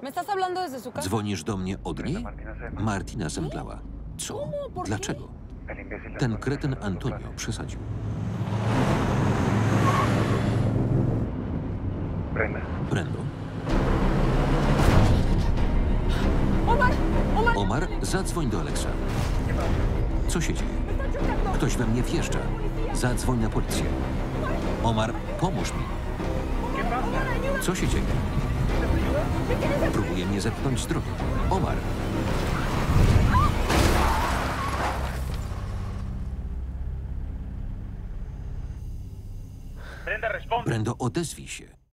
¿Me estás hablando desde su casa? Dzwonisz do mnie od niej? Martina zemdlała. Co? Dlaczego? Ten kretyn Antonio przesadził. Brendo? ¡Omar! ¡Omar! Omar, zadzwoń do Alexa. Co się dzieje? Ktoś we mnie wjeżdża. Zadzwoń na policję. Omar, pomóż mi. Co się dzieje? Próbuje mnie zepchnąć z drogi. Omar. Brendo, odezwij się.